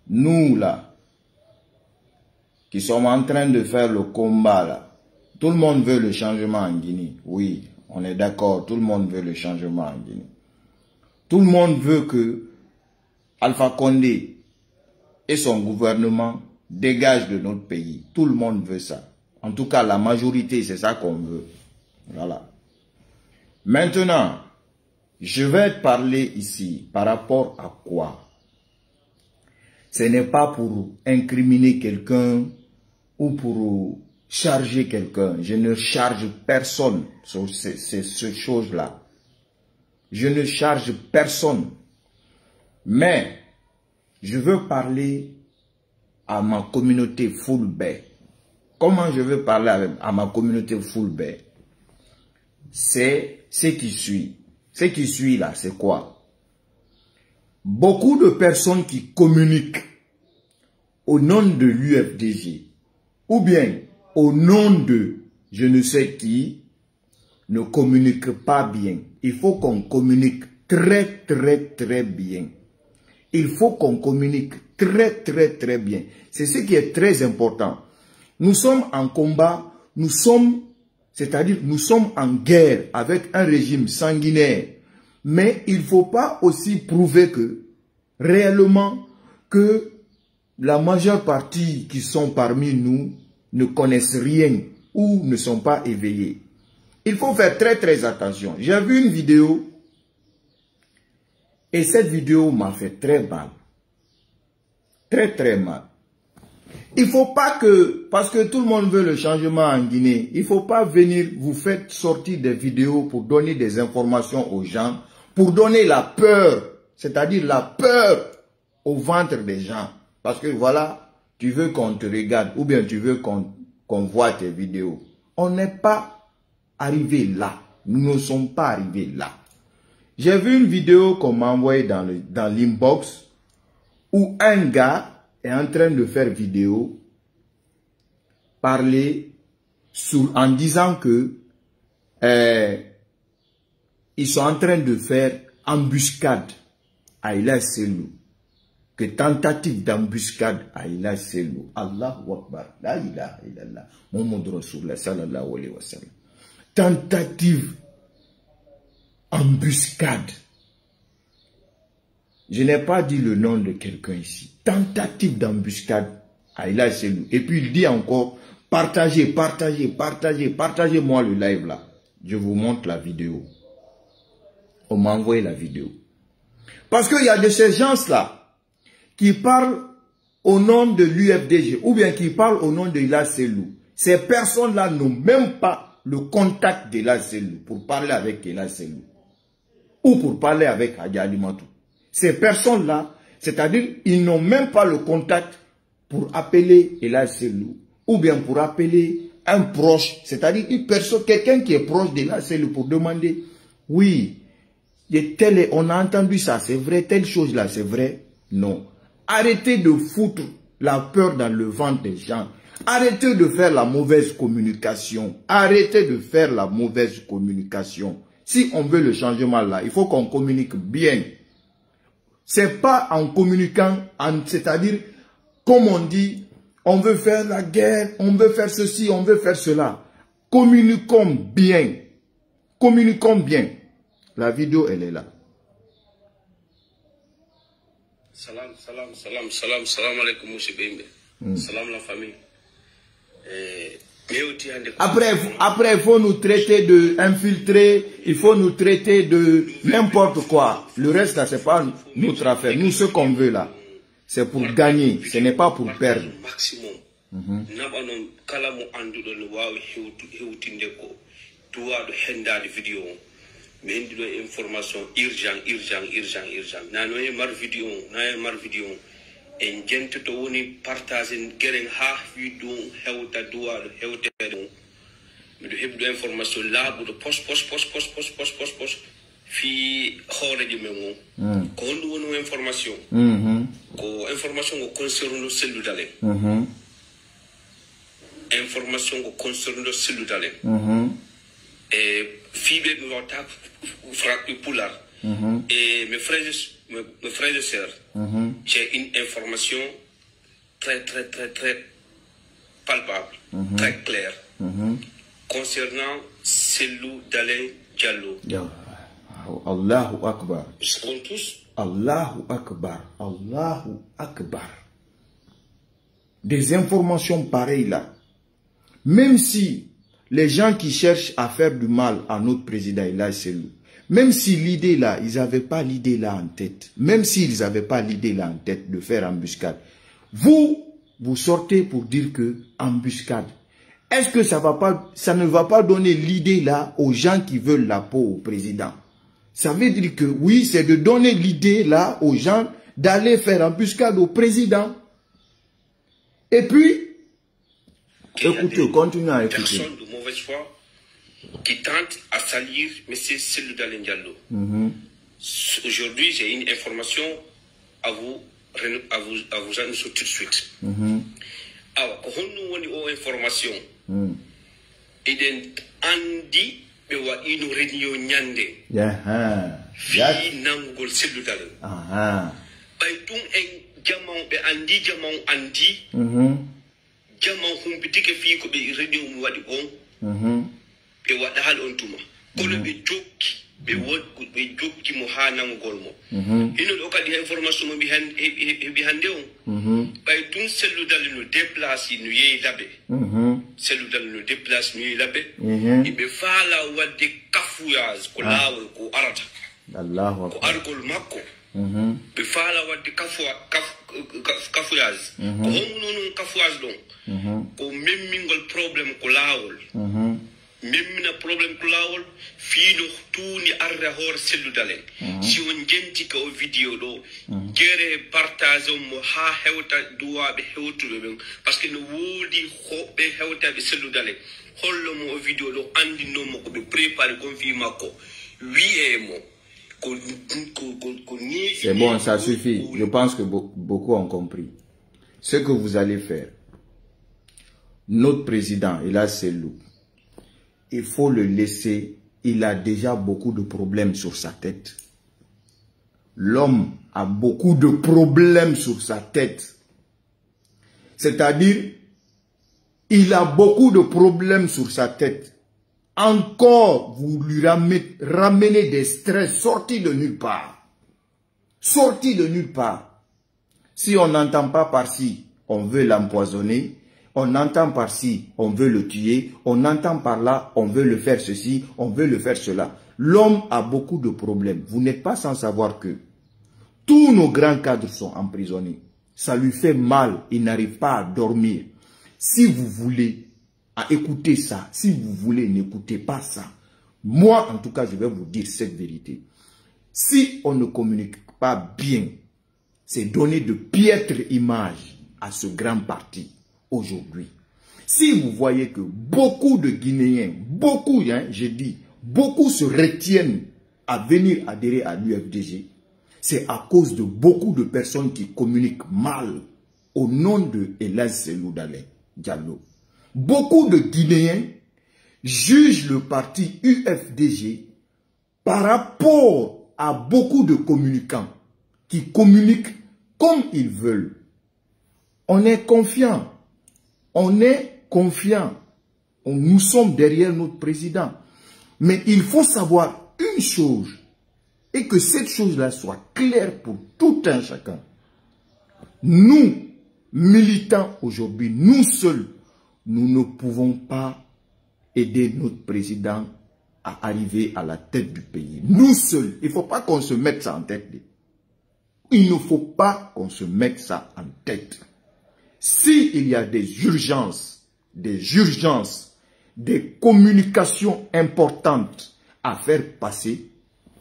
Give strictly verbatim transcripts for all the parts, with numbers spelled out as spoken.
nous là, qui sommes en train de faire le combat là, tout le monde veut le changement en Guinée. Oui, on est d'accord, tout le monde veut le changement en Guinée. Tout le monde veut que Alpha Condé et son gouvernement dégagent de notre pays. Tout le monde veut ça. En tout cas, la majorité, c'est ça qu'on veut. Voilà. Maintenant, je vais parler ici par rapport à quoi? Ce n'est pas pour incriminer quelqu'un ou pour charger quelqu'un. Je ne charge personne sur ces, ces, ces choses-là. Je ne charge personne. Mais, je veux parler à ma communauté Fulbert. Comment je veux parler à, à ma communauté Fulbert? C'est ce qui suit. Ce qui suit là, c'est quoi? Beaucoup de personnes qui communiquent au nom de l'U F D G ou bien au nom de je ne sais qui ne communiquent pas bien. Il faut qu'on communique très très très bien. Il faut qu'on communique très très très bien. C'est ce qui est très important. Nous sommes en combat, nous sommes, c'est-à-dire nous sommes en guerre avec un régime sanguinaire. Mais il ne faut pas aussi prouver que, réellement, que la majeure partie qui sont parmi nous ne connaissent rien ou ne sont pas éveillés. Il faut faire très très attention. J'ai vu une vidéo et cette vidéo m'a fait très mal. Très très mal. Il ne faut pas que, parce que tout le monde veut le changement en Guinée, il ne faut pas venir vous faire sortir des vidéos pour donner des informations aux gens, pour donner la peur, c'est-à-dire la peur au ventre des gens. Parce que voilà, tu veux qu'on te regarde ou bien tu veux qu'on qu'on voit tes vidéos. On n'est pas arrivé là. Nous ne sommes pas arrivés là. J'ai vu une vidéo qu'on m'a envoyée dans le dans l'inbox où un gars est en train de faire vidéo, parler sur, en disant que euh, ils sont en train de faire embuscade à Ila Selou. Que tentative d'embuscade à Ila Selou. Allahu Akbar. La ilaha illallah. Muhammad Rasulullah sallallahu alayhi wa sallam. Tentative embuscade. Je n'ai pas dit le nom de quelqu'un ici. Tentative d'embuscade à Ila Selou. Et puis il dit encore, partagez, partagez, partagez, partagez-moi le live là. Je vous montre la vidéo. On m'a envoyé la vidéo. Parce qu'il y a de ces gens-là qui parlent au nom de l'U F D G ou bien qui parlent au nom de Ila Selou. Ces personnes-là n'ont même pas le contact d'Ila Selou pour parler avec Ila Selou ou pour parler avec Hadji Alimatou. Ces personnes-là, c'est-à-dire, ils n'ont même pas le contact pour appeler Ila Selou ou bien pour appeler un proche, c'est-à-dire une personne, quelqu'un qui est proche d'Ila Selou pour demander, oui, tel, on a entendu ça, c'est vrai, telle chose-là, c'est vrai. Non. Arrêtez de foutre la peur dans le ventre des gens. Arrêtez de faire la mauvaise communication. Arrêtez de faire la mauvaise communication. Si on veut le changement là, il faut qu'on communique bien. C'est pas en communiquant, c'est-à-dire, comme on dit, on veut faire la guerre, on veut faire ceci, on veut faire cela. Communiquons bien. Communiquons bien. La vidéo, elle est là. Salam, salam, salam, salam, salam alaikum, monsieur Bembe. Mm. Salam la famille. Eh, après, après, il faut nous traiter de infiltrés, il faut nous traiter de n'importe quoi. Le reste, là, c'est pas notre affaire. Nous, ce qu'on veut là, c'est pour gagner, ce n'est pas pour perdre. Mm-hmm. Mais il y a information urgent, urgent, urgent, urgent. Nano e mar vidéo, na e mar vidéo. En gente to woni partager geren ha vidéo hewta doa do hewta do. Mi do hebdo information laabu do post post post post post post post post fi hore di mengo. Ko hondu woni information. Mhm. Ko information ko concerne cellu dale. Mhm. Information ko concerne cellu dale. Mhm. Et fibe no ta frappe pular Mm-hmm. Et mes frères, mes, mes frères et sœurs, mm-hmm. j'ai une information très, très, très, très palpable, mm-hmm. très claire, mm-hmm. concernant Cellou Dalein Diallo. Yeah. Allahu Akbar. Nous savons tous. Allahu Akbar. Allahu Akbar. Des informations pareilles là. Même si les gens qui cherchent à faire du mal à notre président Elhadji Cellou, même si l'idée là, ils n'avaient pas l'idée là en tête, même s'ils n'avaient pas l'idée là en tête de faire embuscade, vous, vous sortez pour dire que embuscade. Est-ce que ça va pas, ça ne va pas donner l'idée là aux gens qui veulent la peau au président? Ça veut dire que oui, c'est de donner l'idée là aux gens d'aller faire embuscade au président. Et puis, écoutez, continuez à écouter. Personne de mauvaise foi qui tente à salir M. Cellou Dalein Diallo. Mm-hmm. Aujourd'hui, j'ai une information à vous, à vous, à vous annoncer tout de suite. Mm-hmm. Alors, quand nous avons une information, mm. et andi be wa ino réunion nyande. Yeah. Fi nangol Cellou Dalein. Ah. Bay tum en jamon be andi jamon andi. Mhm. Jamon humbitike fi ko be réunion mu wadi on. Mhm. Be wada hal on tuma. Kono be jokki be wod be jokki mo ha nangol mo. Mhm. Ino do kadi information mo bi han bi hande on. Mhm. Bay tum Cellou Dalein no déplacer no yey labe. Mhm. Cellou Dalein no déplace no yey labe. Mhm. Ibe fala wadde kafuyaz ko lawol ko arata. Allahu ko Akbar. argol makko. Mhm. Be fala wadde kafwa kaf kafuyaz. Ko hono non kafuyaz don. Mhm. Ko memmingol problème ko lawol. Mhm. Memmina problème ko lawol fiino tuuni arre hor Cellou Dalein. Si on jenti ko vidéo do gere partage mo ha hewta duwabe hewtube ben parce que no wodi hobbe hewta be Cellou Dalein. Hollo mo vidéo do andi no mo ko be préparer confirme ko wi mo. C'est bon, ça suffit. Je pense que beaucoup ont compris. Ce que vous allez faire, notre président, Elhadji Cellou, il faut le laisser. Il a déjà beaucoup de problèmes sur sa tête. L'homme a beaucoup de problèmes sur sa tête. C'est-à-dire, il a beaucoup de problèmes sur sa tête. Encore, vous lui ramenez des stress sortis de nulle part. Sortis de nulle part. Si on n'entend pas par-ci, on veut l'empoisonner. On entend par-ci, on veut le tuer. On entend par-là, on veut le faire ceci, on veut le faire cela. L'homme a beaucoup de problèmes. Vous n'êtes pas sans savoir que tous nos grands cadres sont emprisonnés. Ça lui fait mal, il n'arrive pas à dormir. Si vous voulez à écouter ça, si vous voulez, n'écoutez pas ça. Moi, en tout cas, je vais vous dire cette vérité. Si on ne communique pas bien, c'est donner de piètres images à ce grand parti aujourd'hui. Si vous voyez que beaucoup de Guinéens, beaucoup, hein, j'ai dit, beaucoup se retiennent à venir adhérer à l'U F D G, c'est à cause de beaucoup de personnes qui communiquent mal au nom de Elhadji Cellou Dalein Diallo. Beaucoup de Guinéens jugent le parti U F D G par rapport à beaucoup de communicants qui communiquent comme ils veulent. On est confiant. On est confiant. Nous sommes derrière notre président. Mais il faut savoir une chose, et que cette chose-là soit claire pour tout un chacun. Nous, militants aujourd'hui, nous seuls, nous ne pouvons pas aider notre président à arriver à la tête du pays. Nous seuls, il ne faut pas qu'on se mette ça en tête. Il ne faut pas qu'on se mette ça en tête. S'il y a des urgences, des urgences, des communications importantes à faire passer,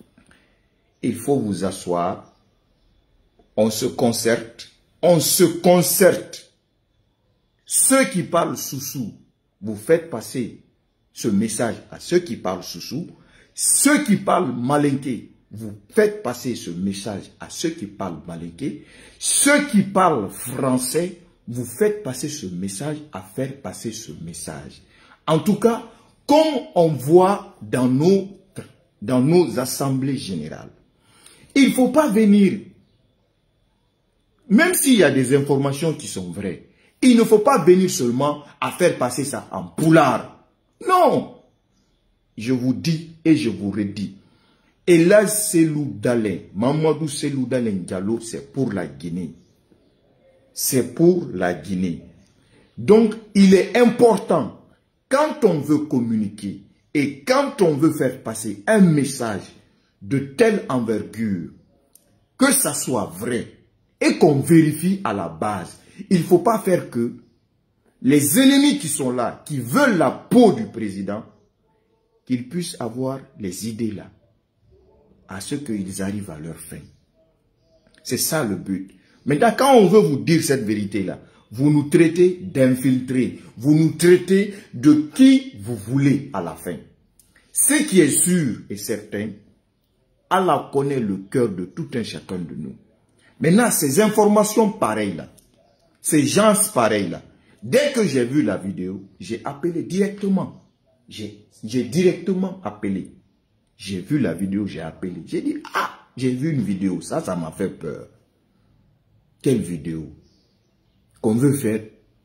il faut vous asseoir, on se concerte, on se concerte. Ceux qui parlent sous-sous, vous faites passer ce message à ceux qui parlent sous-sous. Ceux qui parlent malinké, vous faites passer ce message à ceux qui parlent malinké. Ceux qui parlent français, vous faites passer ce message à faire passer ce message. En tout cas, comme on voit dans nos, dans nos assemblées générales, Il ne faut pas venir. Même s'il y a des informations qui sont vraies, il ne faut pas venir seulement à faire passer ça en poulard. Non. Je vous dis et je vous redis. Et là, Cellou Dalein, Mamadou Cellou Dalein Diallo, c'est pour la Guinée. C'est pour la Guinée. Donc, il est important, quand on veut communiquer et quand on veut faire passer un message de telle envergure, que ça soit vrai et qu'on vérifie à la base. Il ne faut pas faire que les ennemis qui sont là, qui veulent la peau du président, qu'ils puissent avoir les idées là, à ce qu'ils arrivent à leur fin. C'est ça le but. Maintenant, quand on veut vous dire cette vérité-là, vous nous traitez d'infiltrés, vous nous traitez de qui vous voulez à la fin. Ce qui est sûr et certain, Allah connaît le cœur de tout un chacun de nous. Maintenant, ces informations pareilles-là, ces gens pareils-là, dès que j'ai vu la vidéo, j'ai appelé directement. J'ai directement appelé. J'ai vu la vidéo, j'ai appelé. J'ai dit, ah, j'ai vu une vidéo. Ça, ça m'a fait peur. Quelle vidéo? Qu'on veut faire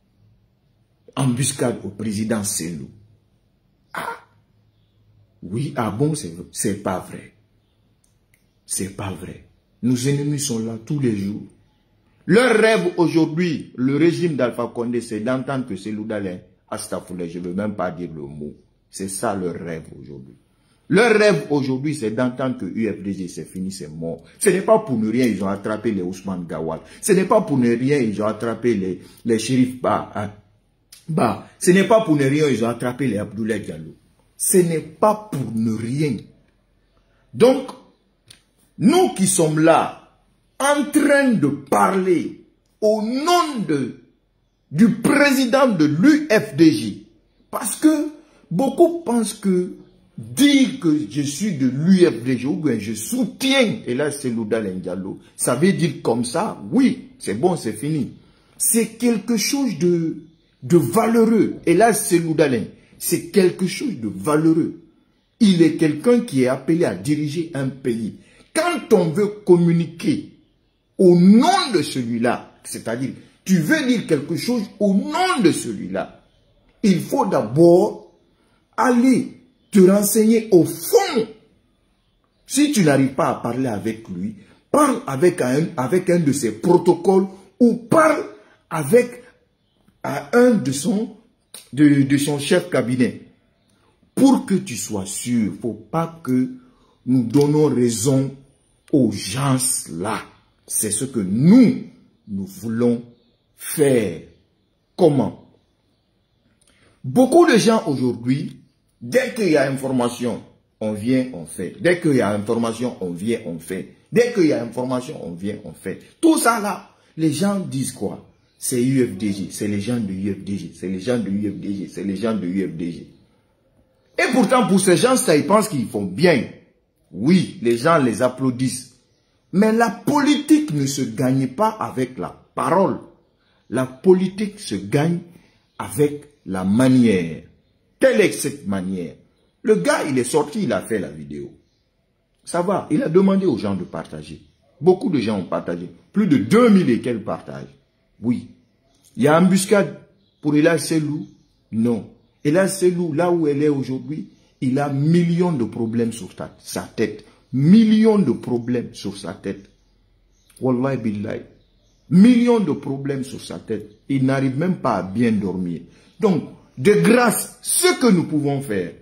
embuscade au président Cellou. Ah, oui, ah bon, c'est pas vrai. C'est pas vrai. Nos ennemis sont là tous les jours. Leur rêve aujourd'hui, le régime d'Alpha Condé, c'est d'entendre que Cellou Dalein, Astafoulé, je ne veux même pas dire le mot. C'est ça leur rêve aujourd'hui. Leur rêve aujourd'hui, c'est d'entendre que U F D G, c'est fini, c'est mort. Ce n'est pas pour ne rien, ils ont attrapé les Ousmane Gawal. Ce n'est pas pour ne rien, ils ont attrapé les, les shérifs Ba. Hein. Ba. Ce n'est pas pour ne rien, ils ont attrapé les Abdoulaye Diallo. Ce n'est pas pour ne rien. Donc, nous qui sommes là, en train de parler au nom de, du président de l'U F D J, parce que beaucoup pensent que dire que je suis de l'U F D J ou bien je soutiens, et là c'est Cellou Dalein Diallo, ça veut dire comme ça, oui, c'est bon, c'est fini. C'est quelque chose de, de valeureux, et là c'est Cellou Dalein, c'est quelque chose de valeureux. Il est quelqu'un qui est appelé à diriger un pays. Quand on veut communiquer au nom de celui-là, c'est-à-dire, tu veux dire quelque chose au nom de celui-là, il faut d'abord aller te renseigner au fond. Si tu n'arrives pas à parler avec lui, parle avec un, avec un de ses protocoles ou parle avec un de son, de, de son chef cabinet. Pour que tu sois sûr, il ne faut pas que nous donnons raison aux gens là. C'est ce que nous, nous voulons faire. Comment? Beaucoup de gens aujourd'hui, dès qu'il y a information, on vient, on fait. Dès qu'il y a information, on vient, on fait. Dès qu'il y a information, on vient, on fait. Tout ça là, les gens disent quoi? C'est U F D J, c'est les gens de U F D J, c'est les gens de U F D J, c'est les gens de U F D J. Et pourtant, pour ces gens, ça, ils pensent qu'ils font bien. Oui, les gens les applaudissent. Mais la politique ne se gagne pas avec la parole. La politique se gagne avec la manière. Quelle est cette manière? Le gars, il est sorti, il a fait la vidéo. Ça va, il a demandé aux gens de partager. Beaucoup de gens ont partagé. Plus de deux mille et quelques partages. Oui. Il y a embuscade pour Ella Cellou? Non. Ella Cellou, là où elle est aujourd'hui, il a millions de problèmes sur ta, sa tête. Millions de problèmes sur sa tête. Wallahi billahi. Millions de problèmes sur sa tête. Il n'arrive même pas à bien dormir. Donc, de grâce, ce que nous pouvons faire,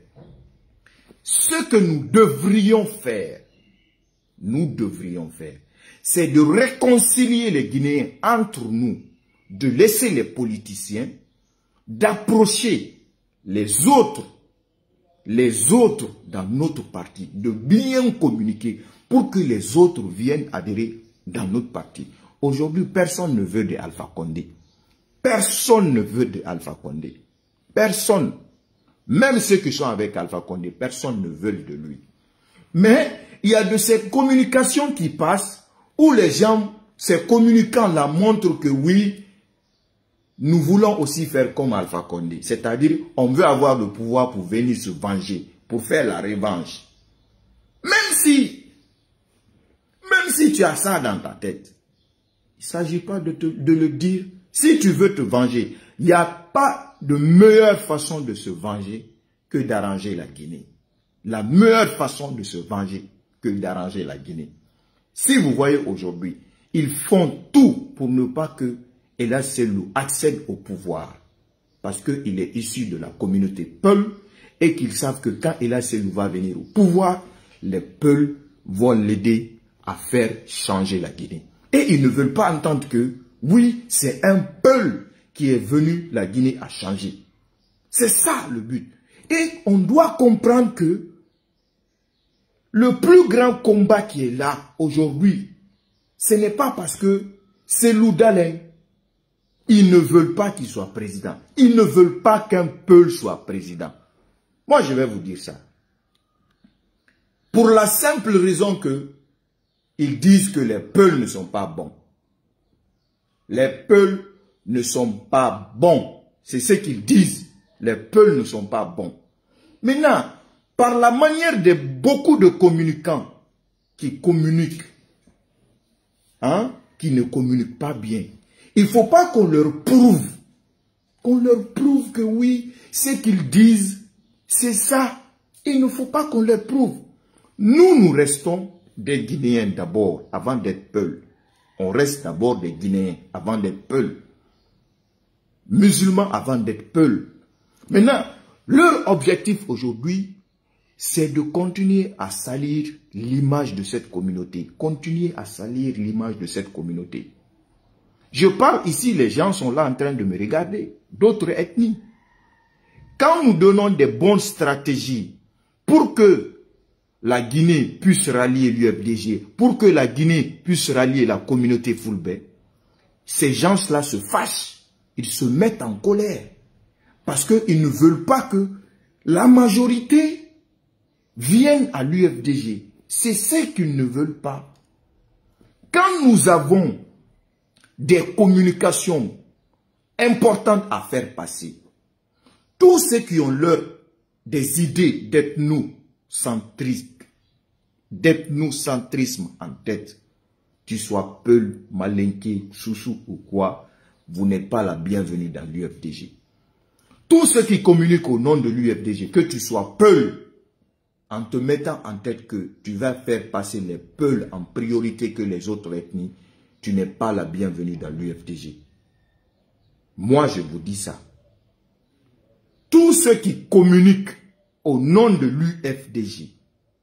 ce que nous devrions faire, nous devrions faire, c'est de réconcilier les Guinéens entre nous, de laisser les politiciens, d'approcher les autres, les autres dans notre parti, de bien communiquer pour que les autres viennent adhérer dans notre parti. Aujourd'hui, personne ne veut de Alpha Condé. Personne ne veut de Alpha Condé. Personne. Même ceux qui sont avec Alpha Condé, personne ne veut de lui. Mais il y a de ces communications qui passent où les gens, ces communicants-là montrent que oui, nous voulons aussi faire comme Alpha Condé. C'est-à-dire, on veut avoir le pouvoir pour venir se venger, pour faire la revanche. Même si, Même si tu as ça dans ta tête, il ne s'agit pas de, te, de le dire. Si tu veux te venger, il n'y a pas de meilleure façon de se venger que d'arranger la Guinée. La meilleure façon de se venger que d'arranger la Guinée. Si vous voyez aujourd'hui, ils font tout pour ne pas que Ella Selou accède au pouvoir. Parce qu'il est issu de la communauté Peul et qu'ils savent que quand Ella Selou va venir au pouvoir, les Peuls vont l'aider à faire changer la Guinée. Et ils ne veulent pas entendre que, oui, c'est un Peul qui est venu la Guinée à changer. C'est ça le but. Et on doit comprendre que le plus grand combat qui est là aujourd'hui, ce n'est pas parce que Selou Dalein, ils ne veulent pas qu'il soit président. Ils ne veulent pas qu'un Peul soit président. Moi, je vais vous dire ça. Pour la simple raison que ils disent que les Peuls ne sont pas bons. Les Peuls ne sont pas bons. C'est ce qu'ils disent. Les Peuls ne sont pas bons. Maintenant, par la manière de beaucoup de communicants qui communiquent, hein, qui ne communiquent pas bien, il ne faut pas qu'on leur prouve, qu'on leur prouve que oui, ce qu'ils disent, c'est ça. Il ne faut pas qu'on leur prouve. Nous, nous restons des Guinéens d'abord, avant d'être Peuls. On reste d'abord des Guinéens avant d'être Peuls. Musulmans avant d'être Peuls. Maintenant, leur objectif aujourd'hui, c'est de continuer à salir l'image de cette communauté. Continuer à salir l'image de cette communauté. Je parle ici, les gens sont là en train de me regarder, d'autres ethnies. Quand nous donnons des bonnes stratégies pour que la Guinée puisse rallier l'U F D G, pour que la Guinée puisse rallier la communauté Fulbe, ces gens-là se fâchent, ils se mettent en colère, parce qu'ils ne veulent pas que la majorité vienne à l'U F D G. C'est ce qu'ils ne veulent pas. Quand nous avons des communications importantes à faire passer, tous ceux qui ont leur des idées d'ethno-centrisme, d'ethnocentrisme en tête, tu sois Peul, Malinké, Soussou ou quoi, vous n'êtes pas la bienvenue dans l'U F D G. Tous ceux qui communiquent au nom de l'U F D G, que tu sois Peul, en te mettant en tête que tu vas faire passer les Peuls en priorité que les autres ethnies, tu n'es pas la bienvenue dans l'U F D G. Moi, je vous dis ça. Tous ceux qui communiquent au nom de l'U F D G,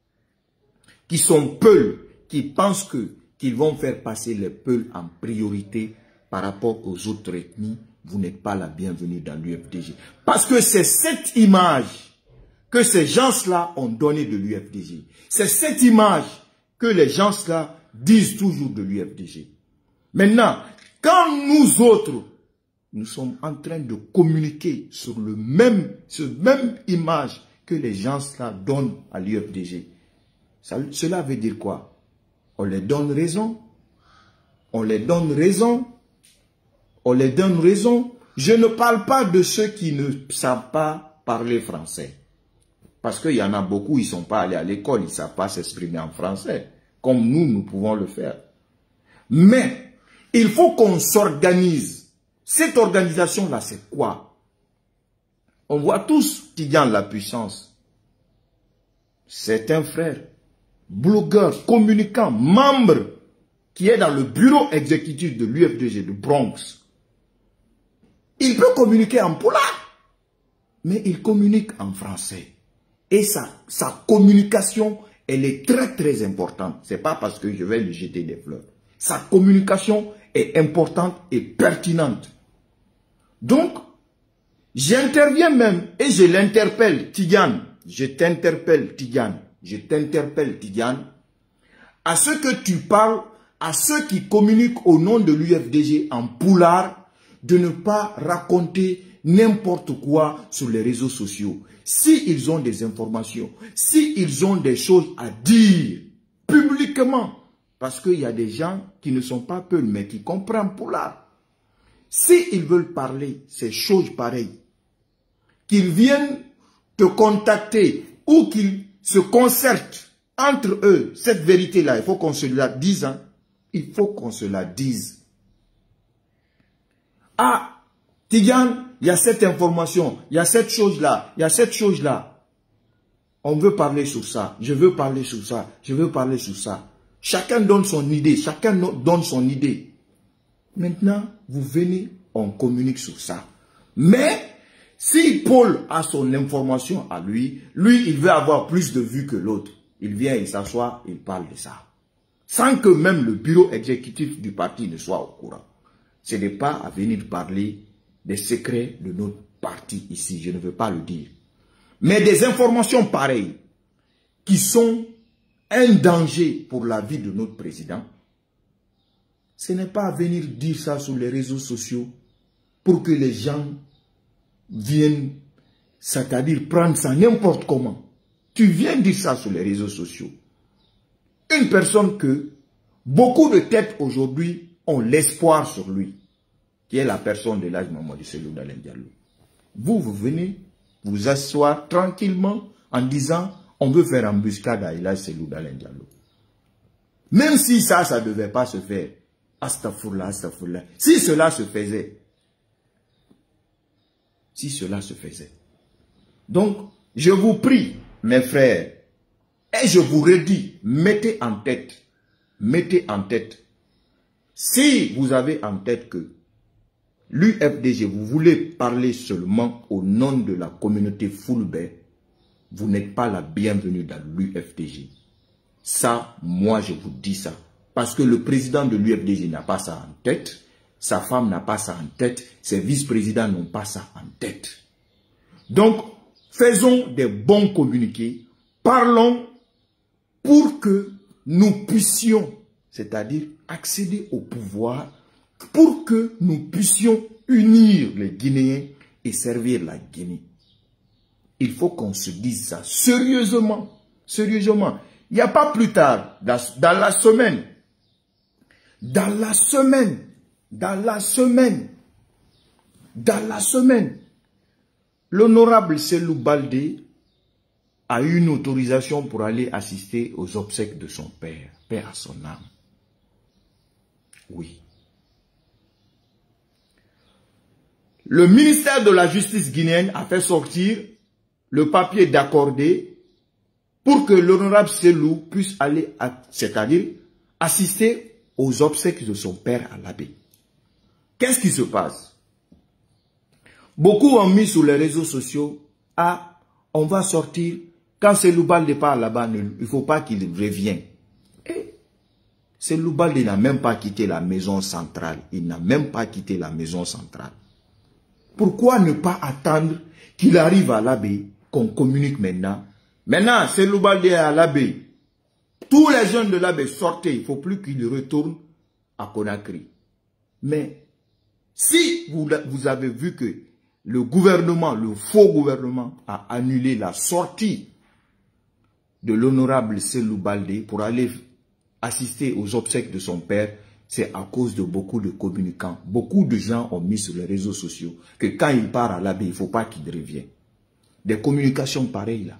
qui sont Peuls, qui pensent que qu'ils vont faire passer les Peuls en priorité par rapport aux autres ethnies, vous n'êtes pas la bienvenue dans l'U F D G. Parce que c'est cette image que ces gens-là ont donnée de l'U F D G. C'est cette image que les gens-là disent toujours de l'U F D G. Maintenant, quand nous autres, nous sommes en train de communiquer sur le même, ce même image que les gens-là donnent à l'U F D G, ça, cela veut dire quoi? On les donne raison. On les donne raison. On les donne raison. Je ne parle pas de ceux qui ne savent pas parler français. Parce qu'il y en a beaucoup, ils ne sont pas allés à l'école, ils ne savent pas s'exprimer en français. Comme nous, nous pouvons le faire. Mais, il faut qu'on s'organise. Cette organisation-là, c'est quoi? On voit tous Tidjane la puissance. C'est un frère, blogueur, communicant, membre, qui est dans le bureau exécutif de l'U F D G de Bronx. Il peut communiquer en polar, mais il communique en français. Et sa, sa communication, elle est très très importante. Ce n'est pas parce que je vais lui jeter des fleurs. Sa communication est importante et pertinente. Donc, j'interviens même et je l'interpelle, Tidjane. Je t'interpelle, Tidjane. Je t'interpelle, Tidjane. À ce que tu parles, à ceux qui communiquent au nom de l'U F D G en poulard, de ne pas raconter n'importe quoi sur les réseaux sociaux. S'ils ont des informations, s'ils ont des choses à dire publiquement, parce qu'il y a des gens qui ne sont pas Peuls, mais qui comprennent poulard. S'ils veulent parler ces choses pareilles, qu'ils viennent te contacter ou qu'ils se concertent entre eux, cette vérité-là, il faut qu'on se la dise. Hein. Il faut qu'on se la dise. Ah, Tidiane, il y a cette information, il y a cette chose-là, il y a cette chose-là. On veut parler sur ça, je veux parler sur ça, je veux parler sur ça. Chacun donne son idée, chacun donne son idée. Maintenant, vous venez, on communique sur ça. Mais, si Paul a son information à lui, lui, il veut avoir plus de vues que l'autre. Il vient, il s'assoit, il parle de ça. Sans que même le bureau exécutif du parti ne soit au courant. Ce n'est pas à venir parler des secrets de notre parti ici, je ne veux pas le dire. Mais des informations pareilles, qui sont un danger pour la vie de notre président, ce n'est pas à venir dire ça sur les réseaux sociaux pour que les gens viennent, c'est-à-dire prendre ça n'importe comment. Tu viens dire ça sur les réseaux sociaux. Une personne que beaucoup de têtes aujourd'hui ont l'espoir sur lui, qui est la personne de l'âge Mamadou Cellou Dalein Diallo. Vous, vous venez vous asseoir tranquillement en disant on veut faire embuscade à l'âge Cellou Dalein Diallo. Même si ça, ça ne devait pas se faire. Astaghfirullah, astaghfirullah. Si cela se faisait. Si cela se faisait. Donc, je vous prie, mes frères, et je vous redis, mettez en tête, mettez en tête, si vous avez en tête que l'U F D G, vous voulez parler seulement au nom de la communauté Fulbert, vous n'êtes pas la bienvenue dans l'U F D G. Ça, moi je vous dis ça. Parce que le président de l'U F D G n'a pas ça en tête, sa femme n'a pas ça en tête, ses vice-présidents n'ont pas ça en tête. Donc, faisons des bons communiqués, parlons pour que nous puissions, c'est-à-dire accéder au pouvoir, pour que nous puissions unir les Guinéens et servir la Guinée. Il faut qu'on se dise ça sérieusement, sérieusement. Il n'y a pas plus tard, dans, dans la semaine, dans la semaine, dans la semaine, dans la semaine, l'honorable Cellou Baldé a eu une autorisation pour aller assister aux obsèques de son père, paix à son âme. Oui. Le ministère de la Justice guinéenne a fait sortir le papier d'accordé pour que l'honorable Cellou puisse aller, c'est-à-dire assister aux obsèques de son père à l'abbé. Qu'est-ce qui se passe? Beaucoup ont mis sur les réseaux sociaux, ah, on va sortir, quand Cellou Baldé part là-bas, il ne faut pas qu'il revienne. Et Cellou Baldé n'a même pas quitté la maison centrale, il n'a même pas quitté la maison centrale. Pourquoi ne pas attendre qu'il arrive à l'abbé, qu'on communique maintenant? Maintenant, Cellou Baldé est à l'abbé. Tous les jeunes de l'abbé sortaient, il ne faut plus qu'ils retournent à Conakry. Mais si vous, vous avez vu que le gouvernement, le faux gouvernement, a annulé la sortie de l'honorable Cellou Baldé pour aller assister aux obsèques de son père, c'est à cause de beaucoup de communicants. Beaucoup de gens ont mis sur les réseaux sociaux que quand il part à l'abbé, il ne faut pas qu'il revienne. Des communications pareilles là.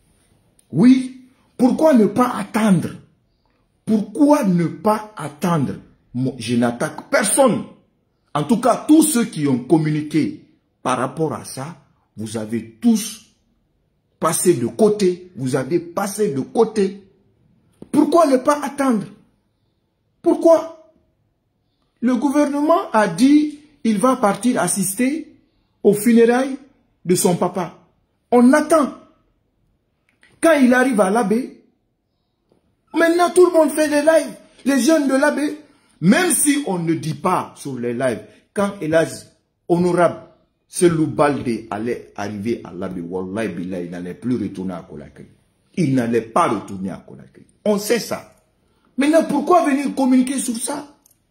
Oui, pourquoi ne pas attendre? Pourquoi ne pas attendre? Moi, je n'attaque personne. En tout cas, tous ceux qui ont communiqué par rapport à ça, vous avez tous passé de côté. Vous avez passé de côté. Pourquoi ne pas attendre? Pourquoi? Le gouvernement a dit il va partir assister aux funérailles de son papa. On attend. Quand il arrive à l'abbé, maintenant tout le monde fait des lives. Les jeunes de l'abbé, même si on ne dit pas sur les lives, quand hélas, honorable Cellou Baldé allait arriver à l'abbé, Wallahi Billah, il n'allait plus retourner à Conakry. Il n'allait pas retourner à Conakry. On sait ça. Maintenant, pourquoi venir communiquer sur ça?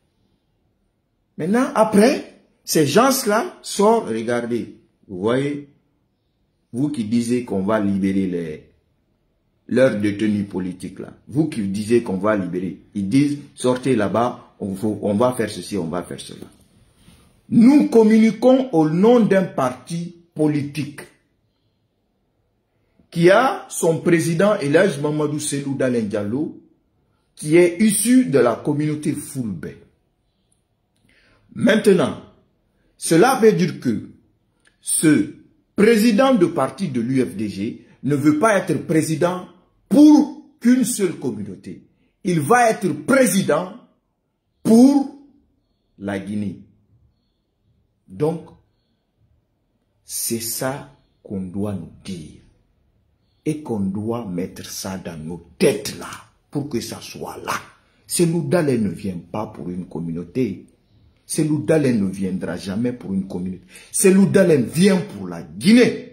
Maintenant, après, ces gens-là sortent, regardez, vous voyez, vous qui disiez qu'on va libérer les, leurs détenus politiques là, vous qui disiez qu'on va libérer, ils disent, sortez là-bas, on, on va faire ceci, on va faire cela. Nous communiquons au nom d'un parti politique qui a son président Elhadji Mamadou Cellou Dalein Diallo, qui est issu de la communauté Fulbe. Maintenant, cela veut dire que ce président de parti de l'U F D G ne veut pas être président pour qu'une seule communauté. Il va être président pour la Guinée. Donc, c'est ça qu'on doit nous dire. Et qu'on doit mettre ça dans nos têtes là, pour que ça soit là. Cellou Dalein ne vient pas pour une communauté. Cellou Dalein ne viendra jamais pour une communauté. Cellou Dalein vient pour la Guinée.